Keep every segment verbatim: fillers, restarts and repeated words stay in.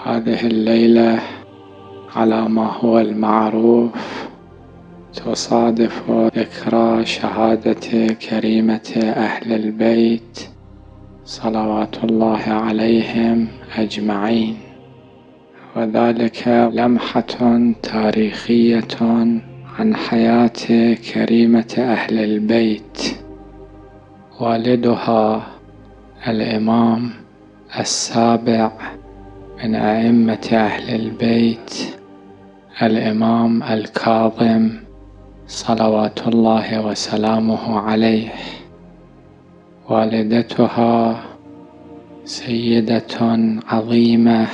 هذه الليلة على ما هو المعروف تصادف ذكرى شهادة كريمة أهل البيت صلوات الله عليهم أجمعين، وذلك لمحة تاريخية عن حياة كريمة أهل البيت. والدها الإمام السابع من أئمة أهل البيت الإمام الكاظم صلوات الله وسلامه عليه. والدتها سيدة عظيمة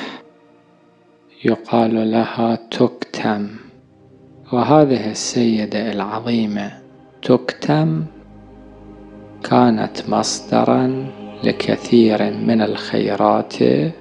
يقال لها تكتم، وهذه السيدة العظيمة تكتم كانت مصدرا لكثير من الخيرات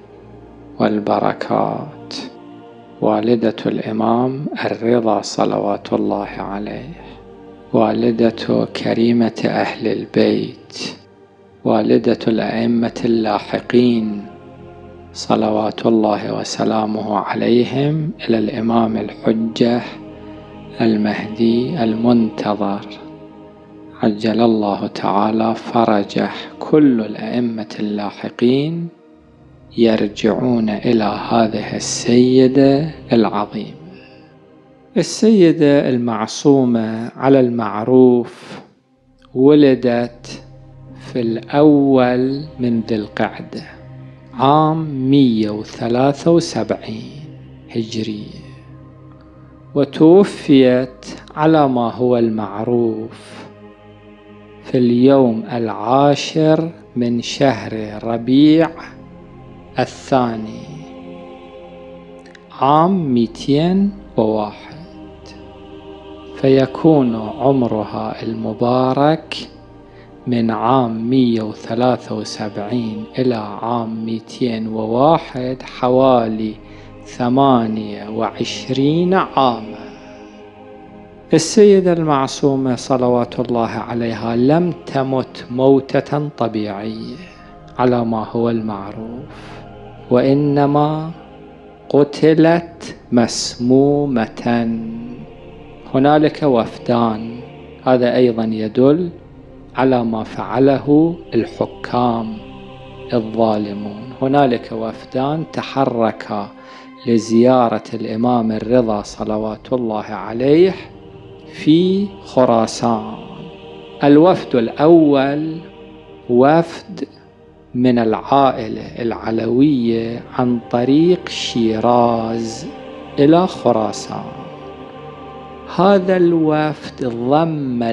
والبركات. والدة الإمام الرضا صلوات الله عليه، والدة كريمة أهل البيت، والدة الأئمة اللاحقين صلوات الله وسلامه عليهم إلى الإمام الحجة المهدي المنتظر عجل الله تعالى فرجه. كل الأئمة اللاحقين يرجعون إلى هذه السيدة العظيمة، السيدة المعصومة على المعروف. ولدت في الأول من ذي القعدة عام مئة وثلاثة وسبعين هجرية، وتوفيت على ما هو المعروف في اليوم العاشر من شهر ربيع الثاني عام مئتين وواحد، فيكون عمرها المبارك من عام مئة وثلاثة وسبعين إلى عام مئتين وواحد حوالي ثمانية وعشرين عاما. السيدة المعصومة صلوات الله عليها لم تمت موتة طبيعية على ما هو المعروف، وإنما قتلت مسمومة. هنالك وفدان، هذا أيضا يدل على ما فعله الحكام الظالمون. هنالك وفدان تحركا لزيارة الإمام الرضا صلوات الله عليه في خراسان. الوفد الأول وفد من العائلة العلوية عن طريق شيراز إلى خراسان. هذا الوفد ضم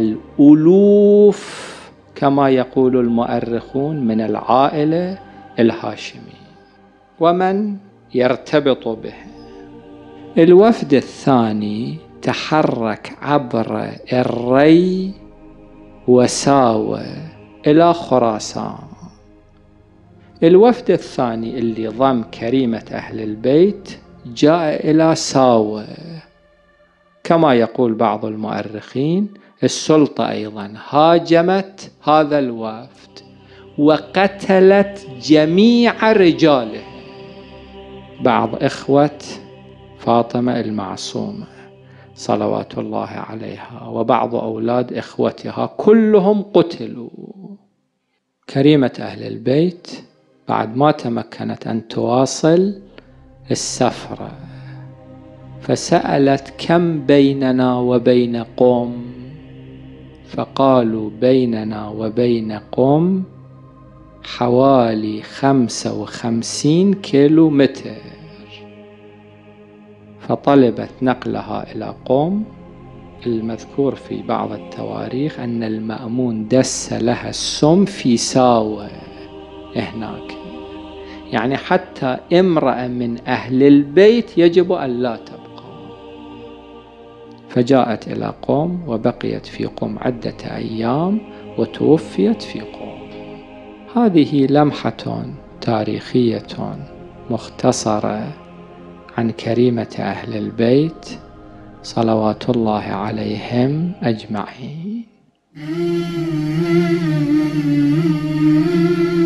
الألوف كما يقول المؤرخون من العائلة الهاشمية ومن يرتبط به. الوفد الثاني تحرك عبر الري وساوة إلى خراسان. الوفد الثاني اللي ضم كريمة أهل البيت جاء إلى ساوة، كما يقول بعض المؤرخين السلطة أيضا هاجمت هذا الوفد وقتلت جميع رجاله. بعض إخوة فاطمة المعصومة صلوات الله عليها وبعض أولاد إخوتها كلهم قتلوا. كريمة أهل البيت بعد ما تمكنت أن تواصل السفرة فسألت كم بيننا وبين قم، فقالوا بيننا وبين قم حوالي خمسة وخمسين كيلو متر. فطلبت نقلها إلى قم. المذكور في بعض التواريخ أن المأمون دس لها السم في ساوة هناك، يعني حتى امرأة من أهل البيت يجب أن لا تبقى. فجاءت إلى قم وبقيت في قم عدة أيام وتوفيت في قم. هذه لمحة تاريخية مختصرة عن كريمة أهل البيت صلوات الله عليهم أجمعين.